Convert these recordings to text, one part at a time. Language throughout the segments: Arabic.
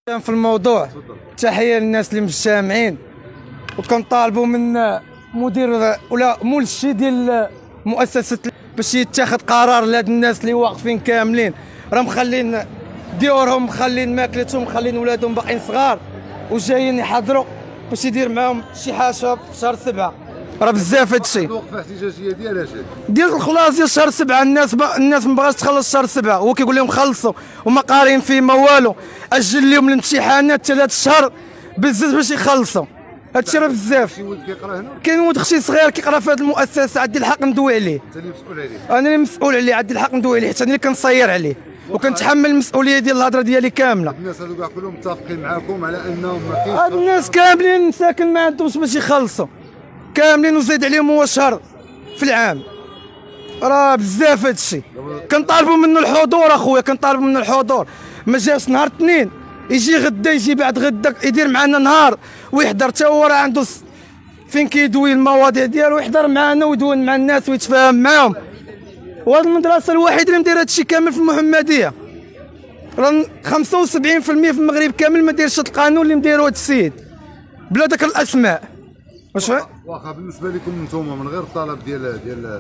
في الموضوع. تحيه للناس اللي مجتمعين، وكنطالبوا من مدير ولا مول الشي ديال مؤسسه باش يتخذ قرار لهاد الناس اللي واقفين كاملين، راه مخلين ديورهم، مخلين ماكلتهم، مخلين ولادهم باقيين صغار وجايين يحضروا باش يدير معاهم شي حاجه في شهر 7. راه بزاف هادشي. الوقفه احتجاجيه ديال اش؟ ديال الخلاص ديال شهر 7. الناس ما بغاش تخلص شهر 7، هو كيقول لهم خلصوا وما قارين فيه ما والو، اجل لهم الامتحانات 3 شهور بزاف باش يخلصوا. هادشي راه بزاف. شي ولد كيقرا هنا؟ كاين ولد اختي صغير كيقرا في هذه المؤسسه، عندي الحق ندوي عليه. انت اللي مسؤول عليه؟ انا اللي مسؤول عليه، عندي الحق ندوي عليه، حتى انا اللي كنصير عليه وكنتحمل المسؤوليه ديال الهضره ديالي كامله. الناس هذو كاع كلهم متفقين معاكم على انهم ما كاينش؟ هاد الناس كاملين مساكن ما عندهمش باش يخلصوا كاملين، وزيد عليهم هو شهر في العام. راه بزاف هادشي. كنطالبوا منه الحضور اخويا، كنطالبوا منه الحضور. ما جاش نهار الاثنين، يجي غدا، يجي بعد غدا، يدير معنا نهار ويحضر. حتى هو راه عنده فين كيدوي المواضيع ديالو، يحضر معنا ويدون مع الناس ويتفاهم معاهم. وهاد المدرسه الوحيده اللي مديره هادشي كامل في المحمديه. راه 75% في المغرب كامل ما دايرش هاد القانون اللي مديرو هاد السيد بلا داك الاسماء. واش واخا بالنسبه لكم نتوما من غير الطلب ديال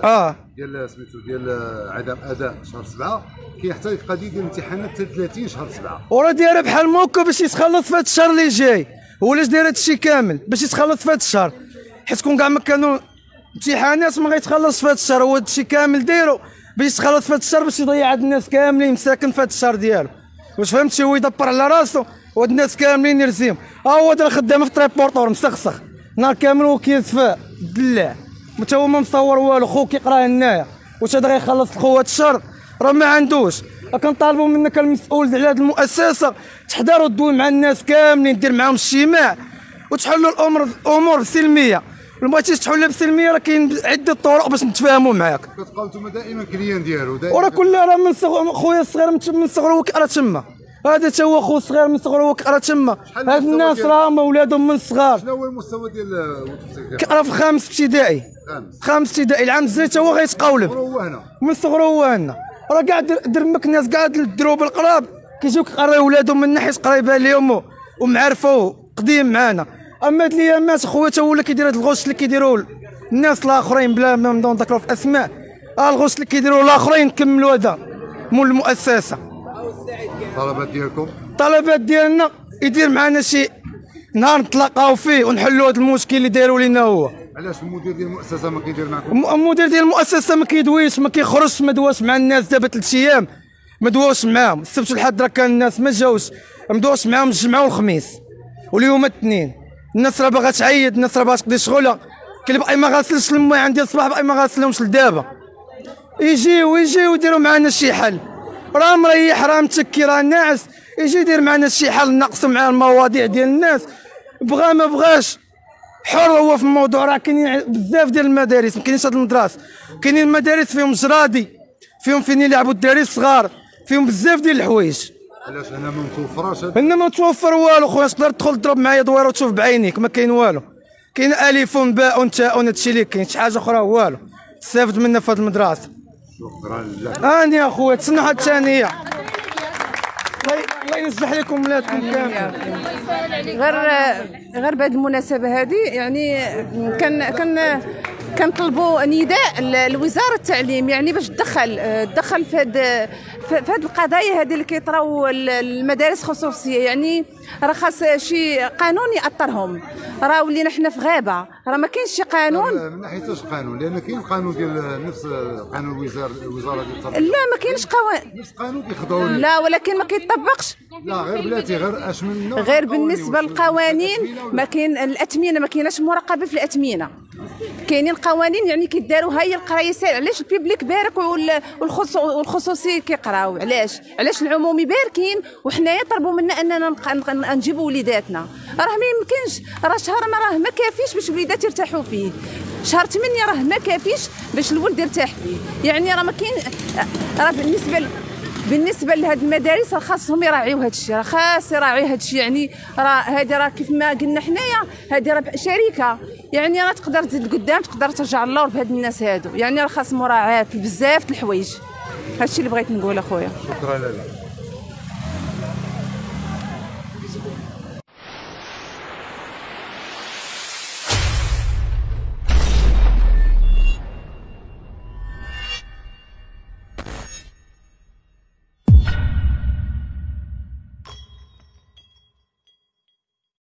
سميتو ديال عدم اداء شهر 7، كيحتاج القضيه ديال الامتحانات حتى 30 شهر 7. وراه دايره بحال موكا باش يتخلص في هذا الشهر اللي جاي، هو علاش داير هذا الشيء كامل باش يتخلص في هذا الشهر، حيت كون كاع ما كانوا امتحانات ما غيتخلصش في هذا الشهر. هو هذا الشيء كامل دايرو باش يتخلص في هذا الشهر، باش يضيع هاد الناس كاملين مساكن في هذا الشهر ديالو. واش فهمتي؟ هو يدبر على راسو وهاد الناس كاملين يرزيهم. هو دار خدامه في تريبورتور مسخسخ نهار كامل وكيتفا الدلاع، حتى هو ما مصور والو. خو كيقرا هنايا، واش هذا غيخلص الخو هاد الشهر؟ راه ما عندوش. كنطالبوا منك المسؤول على هذه المؤسسه تحضر وتدوي مع الناس كاملين، دير معاهم اجتماع وتحلوا الامور بسلميه. ما بغيتيش تحلها بسلميه راه كاين عده طرق باش نتفاهموا معاك. كتبقاو نتوما دائما كليان ديالو دائما. وراه كل راه من خويا الصغير من صغره هو كيقرا تما، هذا تا هو خويا الصغير من صغره هو كيقرا تما. هاد الناس راهم ولادهم من الصغار. شنو هو المستوى ديال كيقرا في خامس ابتدائي. خامس ابتدائي العام الجاي تا هو غيتقاولب من صغره هو هنا. راه كاع درمك الناس كاع الدروب القراب كيجيو كيقراو ولادهم من ناحيه قريبه ليهم ومعرفوا قديم معانا. اما هاد الايامات خويا تا هو اللي كيدير هاد الغش اللي كيديروا الناس الاخرين بلا ما نبداو نذكروا في اسماء. الغش اللي كيديروا الاخرين كملوا هذا مول المؤسسه. الطلبات ديالكم؟ الطلبات ديالنا يدير معنا شي نهار نتلاقاو فيه ونحلوا هذا المشكل اللي داروا لنا هو. علاش المدير ديال المؤسسه ما كيدير معكم؟ المدير ديال المؤسسه ما كيدويش، ما كيخرجش، ما دواش مع الناس. دابا 3 ايام ما دواش معاهم. السبت والحد راه كان الناس ما جاوش، ما دواش معاهم الجمعه والخميس واليوم الاثنين. الناس راه باغا تعيط، الناس راه باغا تقضي شغلها. كاين باقي ما غاسلش الماء عندي الصباح، باقي ما غاسلهمش لدابا. يجيو يديروا معنا شي حل. راه مريح، راه متكي، راه ناعس، يجي يدير معنا شي حل نقصوا مع المواضيع ديال الناس. بغا ما بغاش حر هو في الموضوع. راه كاينين بزاف ديال المدارس، ما كاينينش هاد المدرسه. كاينين المدارس فيهم جرادي، فيهم فين يلعبوا الدراري الصغار، فيهم بزاف ديال الحوايج. علاش هنا ما متوفراش؟ هنا ما متوفر والو خويا. تقدر تدخل تضرب معايا دويره وتشوف بعينيك ما كاين والو. كاين الف باء تاء، هادشي اللي كاين، شي حاجه اخرى والو تستافد منها في هاد المدرسه. شكرا لله. هاني اخويا، تسنى واحد الثانيه. الله ينجح لكم ولادكم كامل. غير بهذه المناسبه هذه يعني كنطلبوا نداء لوزاره التعليم، يعني باش تدخل في هذه القضايا هذه اللي كيطراو المدارس الخصوصيه. يعني راه خاص شي قانون ياطرهم. راه ولينا حنا في غابه، راه ما كاينش شي قانون. من ناحيه اش قانون؟ لان كاين قانون ديال نفس قانون الوزاره ديال التربيه. لا ما كاينش قوانين. نفس قانون كيخضعوا ليه. لا ولكن ما كيطبقش. لا غير بلاتي، غير اش من نوع. غير بالنسبه للقوانين ما كاين الاثمنه، ما كايناش مراقبه في الاثمنه. كاينين قوانين يعني كيداروا هي القرايه ساهله. علاش البيبليك بارك والخصوصي كيقراو؟ علاش العمومي باركين وحنايا طلبوا منا اننا نجيبوا وليداتنا؟ راه ما يمكنش. راه شهر ما راه ما كافيش باش الوليدات يرتاحوا فيه. شهر 8 راه ما كافيش باش الولد يرتاح فيه. يعني راه ما كاين. راه بالنسبه لهاد المدارس راه خاصهم يراعيو هاد الشيء، راه خاص يراعيو هاد الشيء. يعني راه هذه راه كيف ما قلنا حنايا هذه راه شركه، يعني راه تقدر تزيد لقدام، تقدر ترجع اللور بهاد الناس هادو. يعني راه خاص مراعاه بزاف د الحوايج. هادشي اللي بغيت نقول اخويا. شكرا لاله. الجبل.